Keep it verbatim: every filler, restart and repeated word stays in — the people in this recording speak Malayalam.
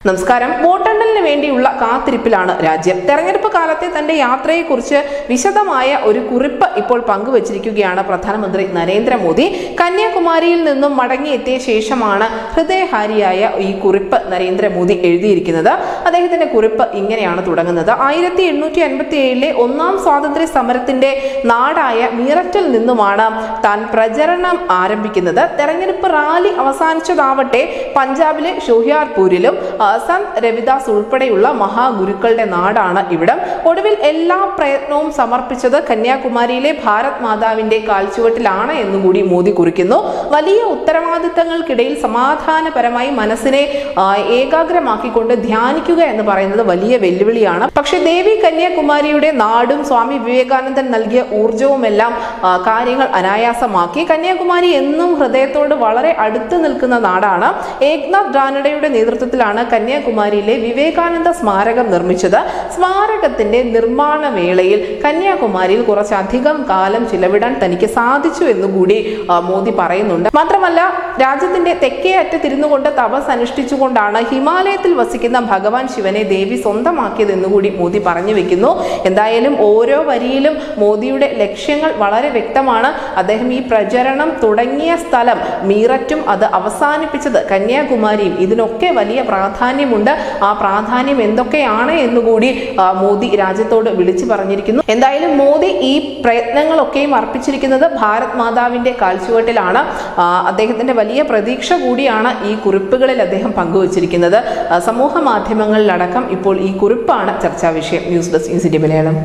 നമസ്കാരം. വോട്ടെണ്ണലിന് വേണ്ടിയുള്ള കാത്തിരിപ്പിലാണ് രാജ്യം. തെരഞ്ഞെടുപ്പ് കാലത്തെ തന്റെ യാത്രയെക്കുറിച്ച് വിശദമായ ഒരു കുറിപ്പ് ഇപ്പോൾ പങ്കുവച്ചിരിക്കുകയാണ് പ്രധാനമന്ത്രി നരേന്ദ്രമോദി. കന്യാകുമാരിയിൽ നിന്നും മടങ്ങിയെത്തിയ ശേഷമാണ് ഹൃദയഹാരിയായ ഈ കുറിപ്പ് നരേന്ദ്രമോദി എഴുതിയിരിക്കുന്നത്. അദ്ദേഹത്തിന്റെ കുറിപ്പ് ഇങ്ങനെയാണ് തുടങ്ങുന്നത്. ആയിരത്തി എണ്ണൂറ്റി അൻപത്തി ഏഴിലെ ഒന്നാം സ്വാതന്ത്ര്യ സമരത്തിന്റെ നാടായ മീററ്റിൽ നിന്നുമാണ് താൻ പ്രചരണം ആരംഭിക്കുന്നത്. തെരഞ്ഞെടുപ്പ് റാലി അവസാനിച്ചതാവട്ടെ പഞ്ചാബിലെ ഷോഹിയാർപൂരിലും സന്ത് രവിദാസ് ഉൾപ്പെടെയുള്ള മഹാഗുരുക്കളുടെ നാടാണ് ഇവിടം. ഒടുവിൽ എല്ലാ പ്രയത്നവും സമർപ്പിച്ചത് കന്യാകുമാരിയിലെ ഭാരത് മാതാവിന്റെ കാൽച്ചുവട്ടിലാണ് എന്നുകൂടി മോദി കുറിക്കുന്നു. വലിയ ഉത്തരവാദിത്തങ്ങൾക്കിടയിൽ സമാധാനപരമായി മനസ്സിനെ ഏകാഗ്രമാക്കിക്കൊണ്ട് ധ്യാനിക്കുക എന്ന് പറയുന്നത് വലിയ വെല്ലുവിളിയാണ്. പക്ഷെ ദേവി കന്യാകുമാരിയുടെ നാടും സ്വാമി വിവേകാനന്ദൻ നൽകിയ ഊർജവുമെല്ലാം കാര്യങ്ങൾ അനായാസമാക്കി. കന്യാകുമാരി എന്നും ഹൃദയത്തോട് വളരെ അടുത്ത് നിൽക്കുന്ന നാടാണ്. ഏക്നാഥ് റാനഡയുടെ നേതൃത്വത്തിലാണ് കന്യാകുമാരിയിലെ വിവേകാനന്ദ സ്മാരകം നിർമ്മിച്ചത്. സ്മാരകത്തിന്റെ നിർമ്മാണ വേളയിൽ കന്യാകുമാരിയിൽ കുറച്ചധികം കാലം ചിലവിടാൻ തനിക്ക് സാധിച്ചു എന്നുകൂടി മോദി പറയുന്നുണ്ട്. മാത്രമല്ല, രാജ്യത്തിന്റെ തെക്കേ അറ്റത്തിരുന്നു കൊണ്ട് തപസ് അനുഷ്ഠിച്ചുകൊണ്ടാണ് ഹിമാലയത്തിൽ വസിക്കുന്ന ഭഗവാൻ ശിവനെ ദേവി സ്വന്തമാക്കിയത് എന്നുകൂടി മോദി പറഞ്ഞു വെക്കുന്നു. എന്തായാലും ഓരോ വരിയിലും മോദിയുടെ ലക്ഷ്യങ്ങൾ വളരെ വ്യക്തമാണ്. അദ്ദേഹം ഈ പ്രചരണം തുടങ്ങിയ സ്ഥലം മീററ്റും അത് അവസാനിപ്പിച്ചത് കന്യാകുമാരിയും, ഇതിനൊക്കെ വലിയ പ്രാധാന്യമുണ്ട്. ആ പ്രാധാന്യം എന്തൊക്കെയാണ് എന്നുകൂടി മോദി രാജ്യത്തോട് വിളിച്ചു പറഞ്ഞിരിക്കുന്നു. എന്തായാലും മോദി ഈ പ്രയത്നങ്ങളൊക്കെയും അർപ്പിച്ചിരിക്കുന്നത് ഭാരത് മാതാവിന്റെ കാൽച്ചുവട്ടിലാണ്. അദ്ദേഹത്തിന്റെ വലിയ പ്രതീക്ഷ കൂടിയാണ് ഈ കുറിപ്പുകളിൽ അദ്ദേഹം പങ്കുവച്ചിരിക്കുന്നത്. സമൂഹ മാധ്യമങ്ങളിലടക്കം ഇപ്പോൾ ഈ കുറിപ്പാണ് ചർച്ചാ വിഷയം. News desk news India Malayalam.